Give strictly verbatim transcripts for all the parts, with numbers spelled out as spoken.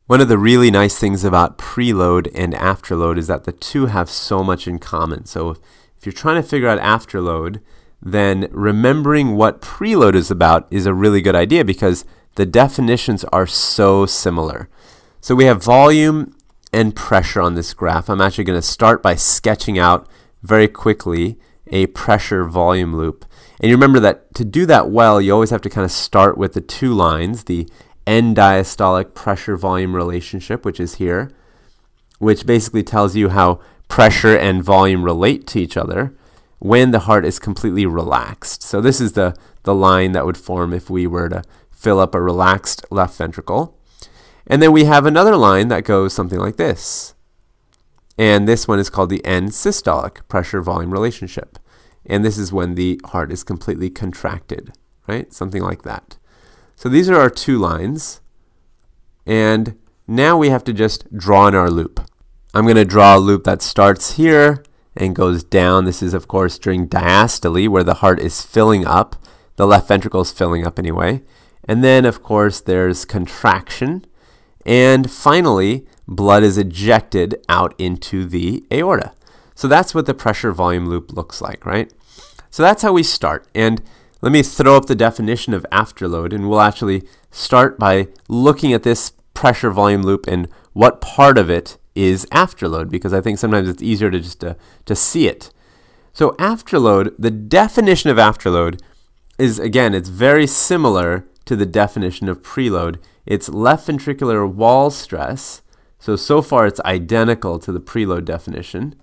One of the really nice things about preload and afterload is that the two have so much in common. So if you're trying to figure out afterload, then remembering what preload is about is a really good idea because the definitions are so similar. So we have volume and pressure on this graph. I'm actually going to start by sketching out very quickly a pressure volume loop. And you remember that to do that well, you always have to kind of start with the two lines, the end diastolic pressure volume relationship, which is here, which basically tells you how pressure and volume relate to each other when the heart is completely relaxed. So this is the, the line that would form if we were to fill up a relaxed left ventricle. And then we have another line that goes something like this. And this one is called the end systolic pressure volume relationship. And this is when the heart is completely contracted, right? Something like that. So these are our two lines. And now we have to just draw in our loop. I'm going to draw a loop that starts here and goes down. This is, of course, during diastole, where the heart is filling up. The left ventricle is filling up anyway. And then, of course, there's contraction. And finally, blood is ejected out into the aorta. So that's what the pressure volume loop looks like, right? So that's how we start. And let me throw up the definition of afterload, and we'll actually start by looking at this pressure volume loop and what part of it is afterload, because I think sometimes it's easier to just to, to see it. So afterload, the definition of afterload is, again, it's very similar to the definition of preload. It's left ventricular wall stress. So, so far it's identical to the preload definition.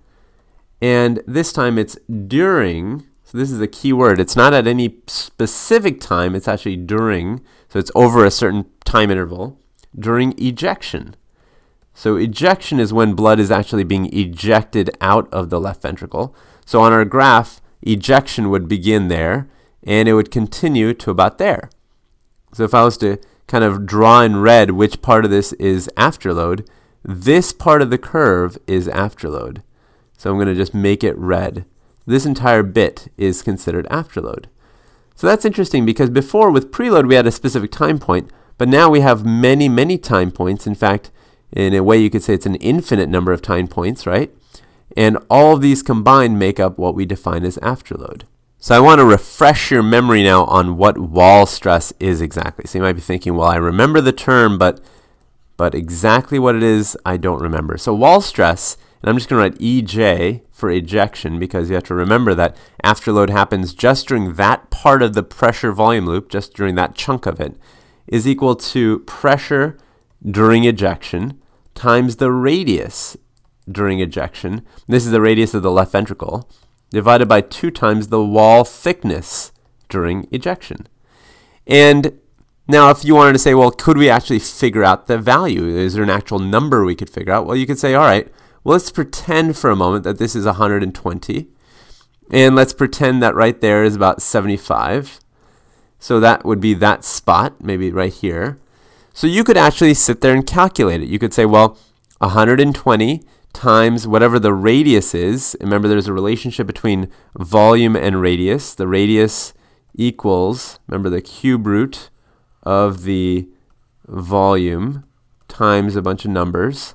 And this time it's during, so this is a key word, it's not at any specific time, it's actually during, so it's over a certain time interval, during ejection. So ejection is when blood is actually being ejected out of the left ventricle. So on our graph, ejection would begin there, and it would continue to about there. So if I was to kind of draw in red which part of this is afterload, this part of the curve is afterload. So I'm going to just make it red. This entire bit is considered afterload. So that's interesting because before with preload we had a specific time point, but now we have many, many time points. In fact, in a way you could say it's an infinite number of time points, right? And all of these combined make up what we define as afterload. So I want to refresh your memory now on what wall stress is exactly. So you might be thinking, well, I remember the term, but, but exactly what it is, I don't remember. So wall stress, and I'm just going to write E J for ejection because you have to remember that afterload happens just during that part of the pressure volume loop, just during that chunk of it, is equal to pressure during ejection times the radius during ejection. This is the radius of the left ventricle, divided by two times the wall thickness during ejection. And now if you wanted to say, well, could we actually figure out the value? Is there an actual number we could figure out? Well, you could say, all right, well, let's pretend for a moment that this is one hundred twenty. And let's pretend that right there is about seventy-five. So that would be that spot, maybe right here. So you could actually sit there and calculate it. You could say, well, one hundred twenty times whatever the radius is. Remember, there's a relationship between volume and radius. The radius equals, remember, the cube root of the volume times a bunch of numbers.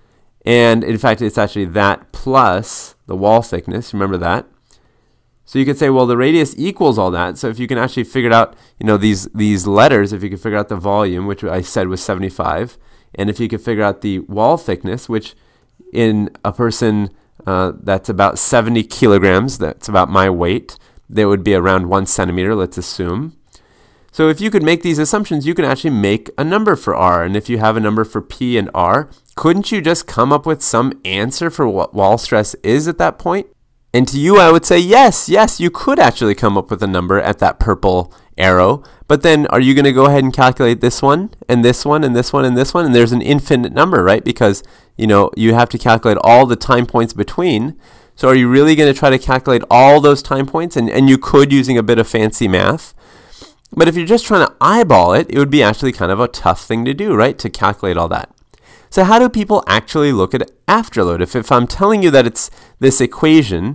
And in fact, it's actually that plus the wall thickness. Remember that. So you could say, well, the radius equals all that. So if you can actually figure out, you know, these, these letters, if you could figure out the volume, which I said was seventy-five, and if you could figure out the wall thickness, which in a person uh, that's about seventy kilograms, that's about my weight, that would be around one centimeter, let's assume. So if you could make these assumptions, you can actually make a number for R. And if you have a number for P and R, couldn't you just come up with some answer for what wall stress is at that point? And to you, I would say, yes, yes, you could actually come up with a number at that purple arrow. But then are you going to go ahead and calculate this one, and this one, and this one, and this one? And there's an infinite number, right? Because, you know, you have to calculate all the time points between. So are you really going to try to calculate all those time points? And, and you could using a bit of fancy math. But if you're just trying to eyeball it, it would be actually kind of a tough thing to do, right? To calculate all that. So how do people actually look at afterload? If, if I'm telling you that it's this equation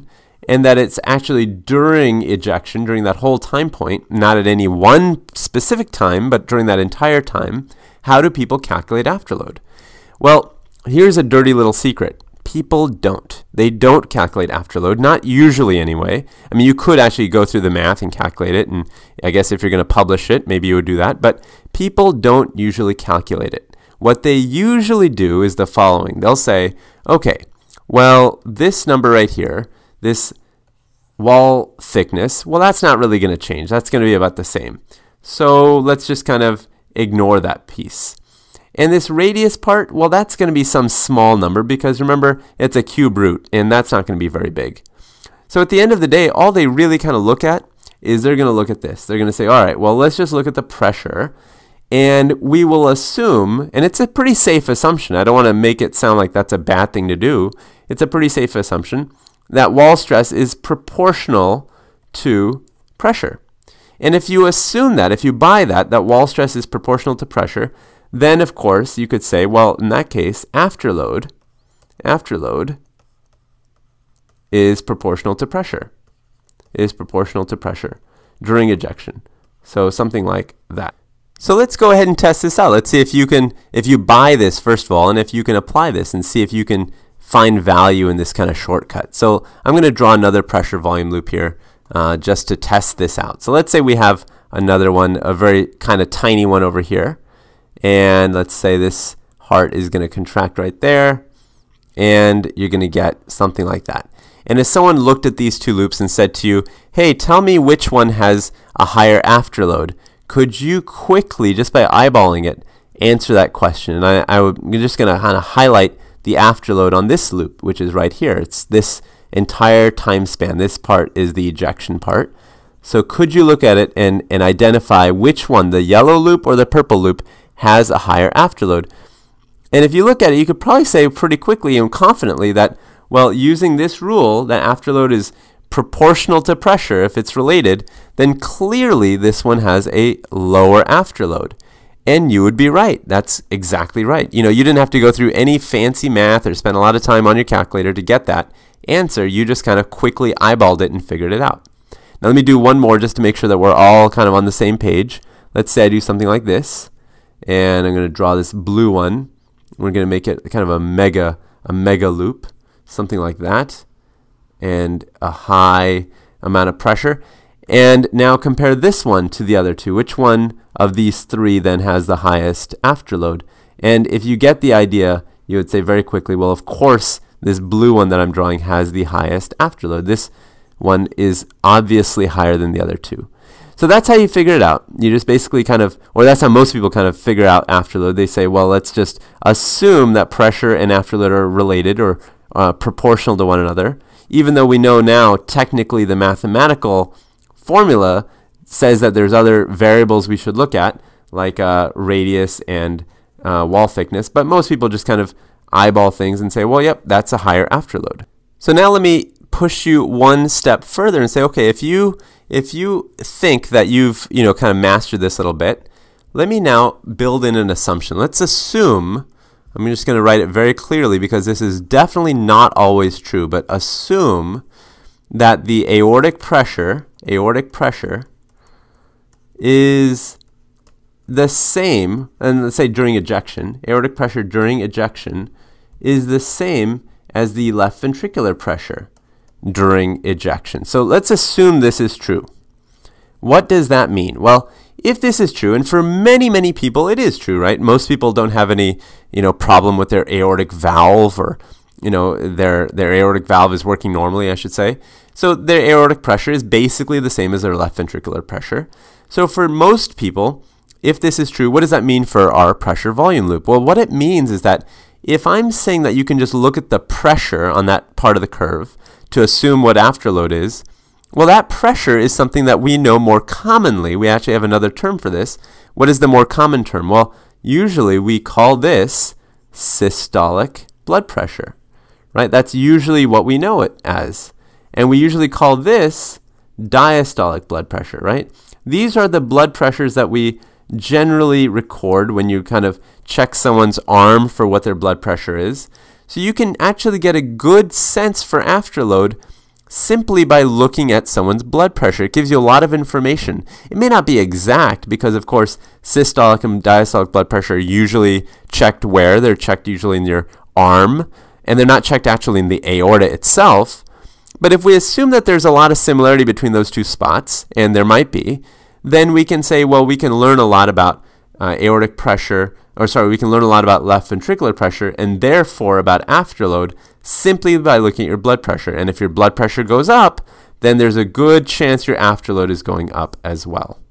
and that it's actually during ejection, during that whole time point, not at any one specific time, but during that entire time. How do people calculate afterload? Well, here's a dirty little secret. People don't. They don't calculate afterload, not usually anyway. I mean, you could actually go through the math and calculate it, and I guess if you're going to publish it, maybe you would do that, but people don't usually calculate it. What they usually do is the following. They'll say, okay, well, this number right here, this wall thickness, well, that's not really going to change. That's going to be about the same. So let's just kind of ignore that piece. And this radius part, well, that's going to be some small number because remember, it's a cube root, and that's not going to be very big. So at the end of the day, all they really kind of look at is they're going to look at this. They're going to say, all right, well, let's just look at the pressure, and we will assume, and it's a pretty safe assumption. I don't want to make it sound like that's a bad thing to do. It's a pretty safe assumption that wall stress is proportional to pressure. And if you assume that, if you buy that, that wall stress is proportional to pressure, then of course you could say, well, in that case, afterload, afterload is proportional to pressure, is proportional to pressure during ejection. So something like that. So let's go ahead and test this out. Let's see if you can, if you buy this first of all, and if you can apply this and see if you can find value in this kind of shortcut. So I'm going to draw another pressure volume loop here uh, just to test this out. So let's say we have another one, a very kind of tiny one over here. And let's say this heart is going to contract right there, and you're going to get something like that. And if someone looked at these two loops and said to you, hey, tell me which one has a higher afterload, could you quickly, just by eyeballing it, answer that question? And I, I would, I'm just going to kind of highlight the afterload on this loop, which is right here. It's this entire time span. This part is the ejection part. So could you look at it and, and identify which one, the yellow loop or the purple loop, has a higher afterload? And if you look at it, you could probably say pretty quickly and confidently that, well, using this rule, that afterload is proportional to pressure, if it's related, then clearly this one has a lower afterload. And you would be right. That's exactly right. You know, you didn't have to go through any fancy math or spend a lot of time on your calculator to get that answer. You just kind of quickly eyeballed it and figured it out. Now let me do one more just to make sure that we're all kind of on the same page. Let's say I do something like this. And I'm going to draw this blue one. We're going to make it kind of a mega, a mega loop, something like that, and a high amount of pressure. And now compare this one to the other two. Which one of these three then has the highest afterload? And if you get the idea, you would say very quickly, well, of course, this blue one that I'm drawing has the highest afterload. This one is obviously higher than the other two. So that's how you figure it out. You just basically kind of, or that's how most people kind of figure out afterload. They say, well, let's just assume that pressure and afterload are related or uh, proportional to one another, even though we know now technically the mathematical formula says that there's other variables we should look at, like uh, radius and uh, wall thickness. But most people just kind of eyeball things and say, well, yep, that's a higher afterload. So now let me push you one step further and say, okay, if you if you think that you've you know kind of mastered this a little bit, let me now build in an assumption. Let's assume, I'm just going to write it very clearly because this is definitely not always true, but assume that the aortic pressure, aortic pressure is the same, and let's say during ejection, aortic pressure during ejection is the same as the left ventricular pressure during ejection. So let's assume this is true. What does that mean? Well, if this is true, and for many, many people it is true, right? Most people don't have any, you know, problem with their aortic valve, or, you know, their, their aortic valve is working normally, I should say. So their aortic pressure is basically the same as their left ventricular pressure. So for most people, if this is true, what does that mean for our pressure volume loop? Well, what it means is that if I'm saying that you can just look at the pressure on that part of the curve to assume what afterload is, well, that pressure is something that we know more commonly. We actually have another term for this. What is the more common term? Well, usually we call this systolic blood pressure, right? That's usually what we know it as. And we usually call this diastolic blood pressure, right? These are the blood pressures that we generally record when you kind of check someone's arm for what their blood pressure is. So you can actually get a good sense for afterload simply by looking at someone's blood pressure. It gives you a lot of information. It may not be exact because, of course, systolic and diastolic blood pressure are usually checked where? They're checked usually in your arm, and they're not checked actually in the aorta itself. But if we assume that there's a lot of similarity between those two spots, and there might be, then we can say, well, we can learn a lot about uh, aortic pressure, or sorry, we can learn a lot about left ventricular pressure, and therefore about afterload, simply by looking at your blood pressure. And if your blood pressure goes up, then there's a good chance your afterload is going up as well.